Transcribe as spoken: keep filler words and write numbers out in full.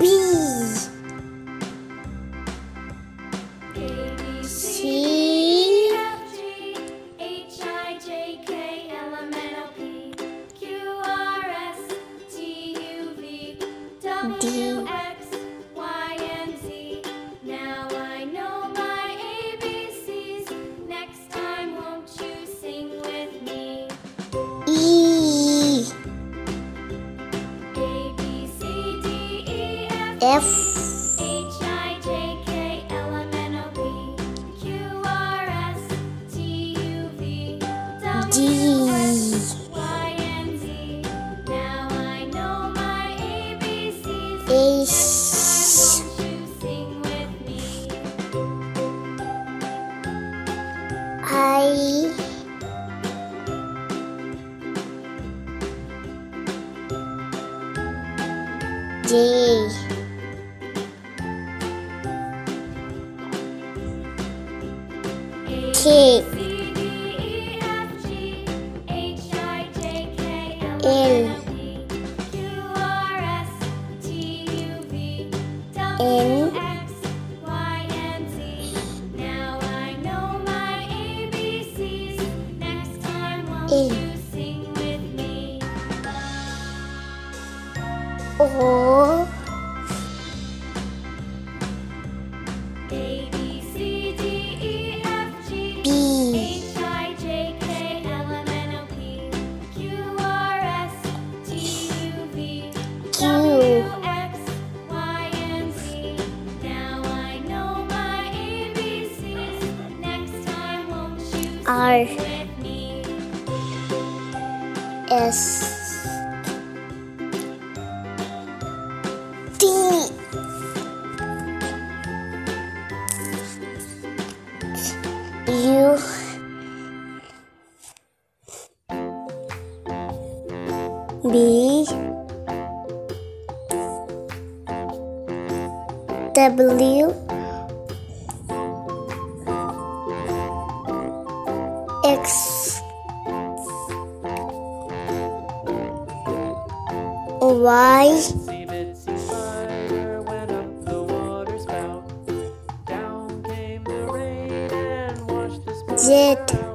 C H I J K L M N O P Q R S T U V W X Y and Z. Now I know my A B Cs. Next time won't you sing with me? E A B C D E F F H I J K L M N O P Q R S T U V W X Y and Z. Now I know my A B Cs. H Won't you sing with me? I J A K B C D E F G H I J K L M N O P Q R S T U V W X Y and Z. Now I know my A B Cs. Next time won't N. you sing with me? O A B C D E F G B H I J K L M N O P Q R S T U V W X Y and Z. Now I know my A B Cs. Next time won't you R. sing with me? S T U B W X Y Itsy bitsy spider went up the water spout. Down came the rain and washed the spider Z out.